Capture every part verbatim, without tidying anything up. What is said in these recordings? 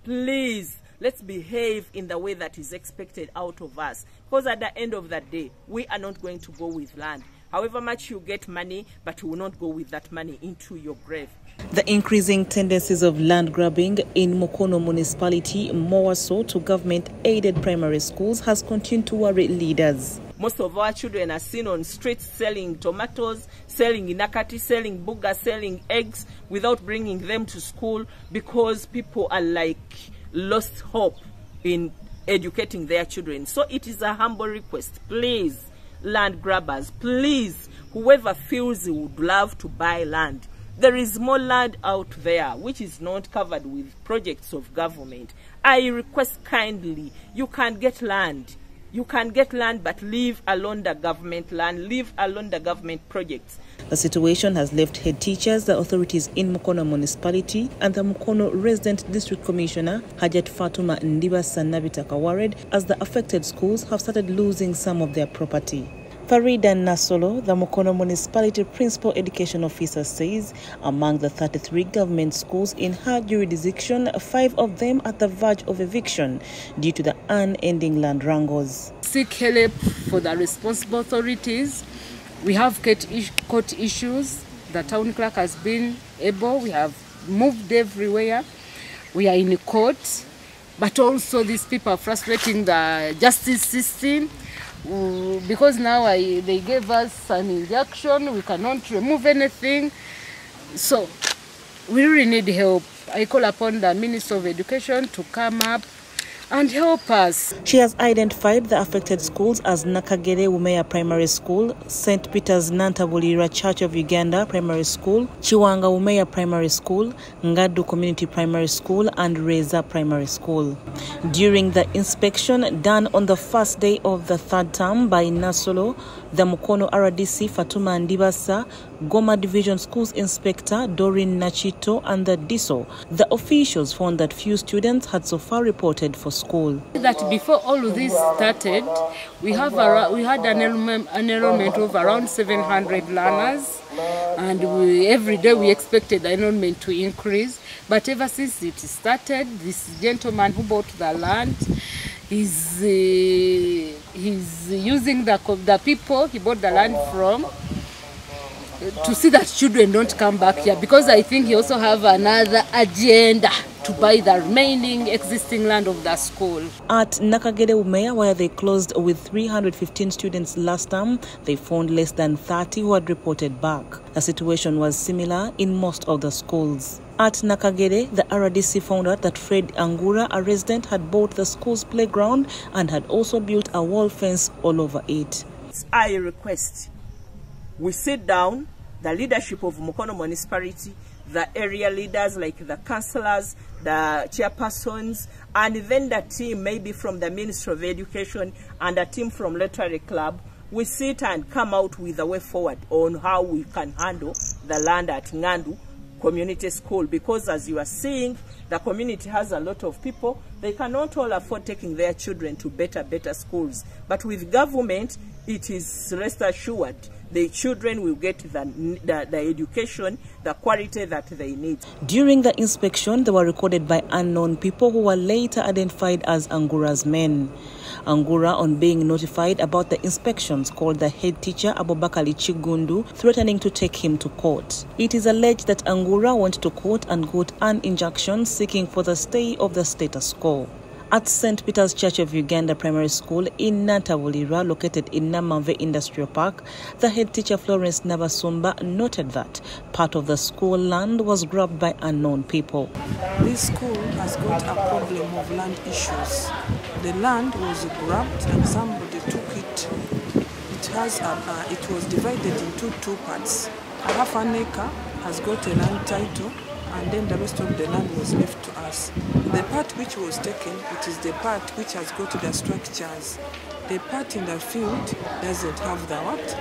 please, let's behave in the way that is expected out of us. Because at the end of the day, we are not going to go with land. However much you get money, but you will not go with that money into your grave. The increasing tendencies of land grabbing in Mukono municipality, more so to government-aided primary schools, has continued to worry leaders. Most of our children are seen on streets selling tomatoes, selling inakati, selling buga, selling eggs without bringing them to school because people are like lost hope in educating their children. So it is a humble request, please, land grabbers, please, whoever feels he would love to buy land. There is more land out there which is not covered with projects of government. I request kindly, you can get land. You can get land, but leave alone the government land, leave alone the government projects. The situation has left head teachers, the authorities in Mukono municipality, and the Mukono resident district commissioner, Hajat Fatuma Ndibasa Nabitaka, worried as the affected schools have started losing some of their property. Farida Nasolo, the Mukono municipality principal education officer, says among the thirty-three government schools in her jurisdiction, five of them are at the verge of eviction due to the unending land wrangles. Seek help for the responsible authorities. We have court issues. The town clerk has been able. We have moved everywhere. We are in court. But also these people are frustrating the justice system. Uh, because now I, they gave us an injunction, we cannot remove anything. So we really need help. I call upon the Minister of Education to come up and help us. She has identified the affected schools as Nakagere Umeya Primary School, Saint Peter's Nantabulira Church of Uganda Primary School, Chiwanga Umeya Primary School, Ngadu Community Primary School, and Reza Primary School. During the inspection done on the first day of the third term by Nasolo, the Mukono R D C Fatuma Ndibasa, Goma Division Schools Inspector Doreen Nachito, and the D I S O, the officials found that few students had so far reported for school. That before all of this started, we have a, we had an enrollment, an enrollment of around seven hundred learners, and we, every day we expected the enrollment to increase. But ever since it started, this gentleman who bought the land is uh, he's using the the people he bought the land from to see that children don't come back here, because I think he also have another agenda to buy the remaining existing land of the school. At Nakagere Umeya, where they closed with three hundred fifteen students last term, they found less than thirty who had reported back. The situation was similar in most of the schools. At Nakagere, the R D C found out that Fred Angura, a resident, had bought the school's playground and had also built a wall fence all over it. I request we sit down, the leadership of Mukono municipality, the area leaders like the councillors, the chairpersons, and then the team maybe from the Ministry of Education and a team from Rotary Club. We sit and come out with a way forward on how we can handle the land at Ngandu Community School, because as you are seeing, the community has a lot of people. They cannot all afford taking their children to better, better schools. But with government, it is rest assured the children will get the, the, the education, the quality that they need. During the inspection, they were recorded by unknown people who were later identified as Angura's men. Angura, on being notified about the inspections, called the head teacher Abubakali Chigundu, threatening to take him to court. It is alleged that Angura went to court and got an injunction seeking for the stay of the status quo. At Saint Peter's Church of Uganda Primary School in Nantabulira, located in Namave Industrial Park, the head teacher Florence Nabasumba noted that part of the school land was grabbed by unknown people. This school has got a problem of land issues. The land was grabbed and somebody took it. It has a, uh, it was divided into two parts. A half an acre has got a land title, and then the rest of the land was left to us. The part which was taken, it is the part which has got the structures. The part in the field doesn't have the what? It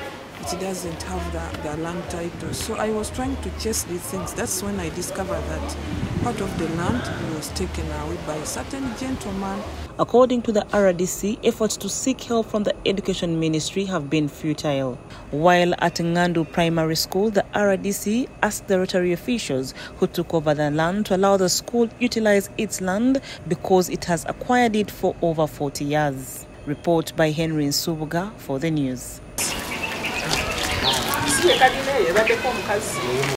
it doesn't have the, the land title. So I was trying to chase these things. That's when I discovered that part of the land was taken away by a certain gentleman. According to the R D C, efforts to seek help from the Education Ministry have been futile. While at Ngandu Primary School, the R D C asked the Rotary officials who took over the land to allow the school utilize its land because it has acquired it for over forty years. Report by Henry Nsubuga for the news.